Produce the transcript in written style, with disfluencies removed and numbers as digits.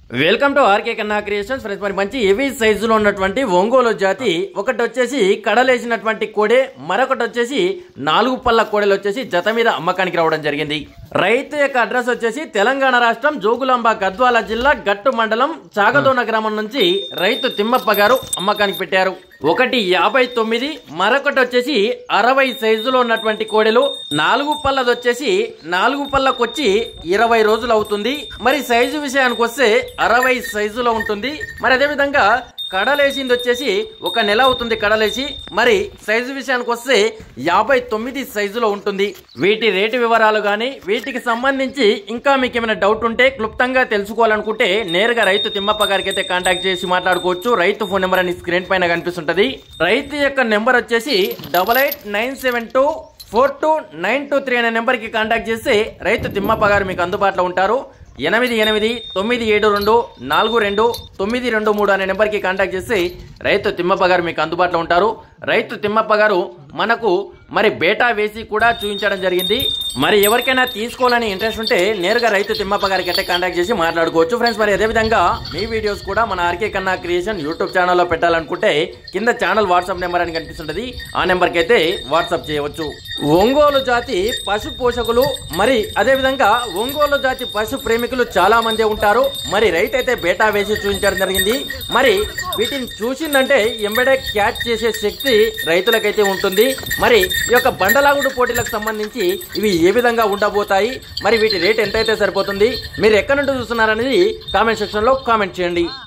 Welcome to RK Kanna creations friends. మరి మంచి heavy సైజులో ఉన్నటువంటి ఒంగోలు జాతి ఒకటి వచ్చేసి కడలేసినటువంటి కోడే, మరొకటి వచ్చేసి 4 పళ్ళ కోడలు వచ్చేసి జత మీద అమ్మకానికి రావడం జరిగింది. రైతు యొక్క అడ్రస్ వచ్చేసి తెలంగాణ రాష్ట్రం జోగులాంబ గద్వాల జిల్లా గట్టు మండలం చాగదోన గ్రామం నుంచి రైతు తిమ్మప్ప గారు అమ్మకానికి పెట్టారు. ఒకటి 59, మరొకటి వచ్చేసి 60 సైజులో ఉన్నటువంటి కోడెలు. 4 పళ్ళది వచ్చేసి 4 పళ్ళకొచ్చి 20 రోజులు అవుతుంది. మరి సైజు విషయానికి వస్తే 60 సైజులో ఉంటుంది. మరి అదే విధంగా కడలేసింది వచ్చేసి 1 నెల అవుతుంది కడలేసి. మరి సైజు విషయానికి వస్తే 59 సైజులో ఉంటుంది. వీటి రేటు వివరాలు కానీ వీటికి సంబంధించి ఇంకా మీకు ఏమైనా డౌట్ ఉంటే క్లుప్తంగా తెలుసుకోవాలనుకుంటే నేరుగా రైతు తిమ్మప్ప గారికి అయితే కాంటాక్ట్ చేసి మాట్లాడుకోవచ్చు. రైతు ఫోన్ నెంబర్ అని స్క్రీన్ పైన కనిపిస్తుంటది. రైతు యొక్క నెంబర్ వచ్చేసి 8897242923 అనే నెంబర్ కి కాంటాక్ట్ చేస్తే రైతు తిమ్మప్ప గారు మీకు అందుబాటులో ఉంటారు. 8899424923 అనే నెంబర్కి కాంటాక్ట్ చేసి రైతు తిమ్మప్ప గారు మీకు అందుబాటులో ఉంటారు. రైతు తిమ్మప్ప గారు మనకు మరి బేటా వేసి కూడా చూపించడం జరిగింది. మరి ఎవరికైనా తీసుకోవాలని ఇంట్రెస్ట్ ఉంటే నేరుగా రైతు తిమ్మప్ప గారికి అయితే కాంటాక్ట్ చేసి మాట్లాడుకోవచ్చు ఫ్రెండ్స్. మరి అదేవిధంగా మీ వీడియోస్ కూడా మన ఆర్కే కన్నా క్రియేషన్ యూట్యూబ్ ఛానల్లో పెట్టాలనుకుంటే కింద ఛానల్ వాట్సాప్ నెంబర్ అని కనిపిస్తుంటది, ఆ నెంబర్కి అయితే వాట్సాప్ చేయవచ్చు. ఒంగోలు జాతి పశు పోషకులు మరి అదేవిధంగా ఒంగోలు జాతి పశు ప్రేమికులు చాలా మంది ఉంటారు. మరి రైతు అయితే బేటా వేసి చూపించడం జరిగింది. మరి వీటిని చూసిందంటే ఎంబడే క్యాచ్ చేసే శక్తి రైతులకైతే ఉంటుంది. మరి ఈ యొక్క బండలాగుడు పోటీలకు సంబంధించి ఇవి ఏ విధంగా ఉండబోతాయి, మరి వీటి రేట్ ఎంతైతే సరిపోతుంది, మీరు ఎక్కడి నుండి చూస్తున్నారనేది కామెంట్ సెక్షన్ లో కామెంట్ చేయండి.